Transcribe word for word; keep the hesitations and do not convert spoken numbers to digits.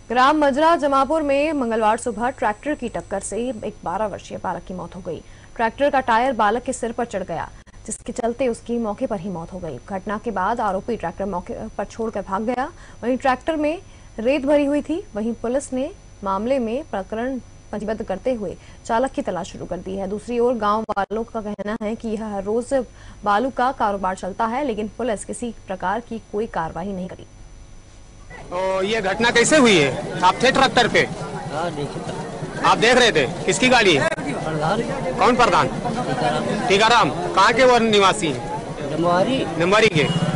ग्राम मजरा जमापुर में मंगलवार सुबह ट्रैक्टर की टक्कर से एक बारह वर्षीय बालक की मौत हो गई। ट्रैक्टर का टायर बालक के सिर पर चढ़ गया, जिसके चलते उसकी मौके पर ही मौत हो गई। घटना के बाद आरोपी ट्रैक्टर मौके पर छोड़कर भाग गया। वहीं ट्रैक्टर में रेत भरी हुई थी। वहीं पुलिस ने मामले में प्रकरण पंजीबद्ध करते हुए चालक की तलाश शुरू कर दी है। दूसरी ओर गांव वालों का कहना है कि यह हर रोज बालू का कारोबार चलता है, लेकिन पुलिस किसी प्रकार की कोई कार्रवाई नहीं करी। तो ये घटना कैसे हुई है? आप थे ट्रैक्टर पे? आप देख रहे थे? किसकी गाड़ी है? कौन प्रधान? टीकाराम। कहाँ के वो निवासी हैं? नंबरी नंबरी के।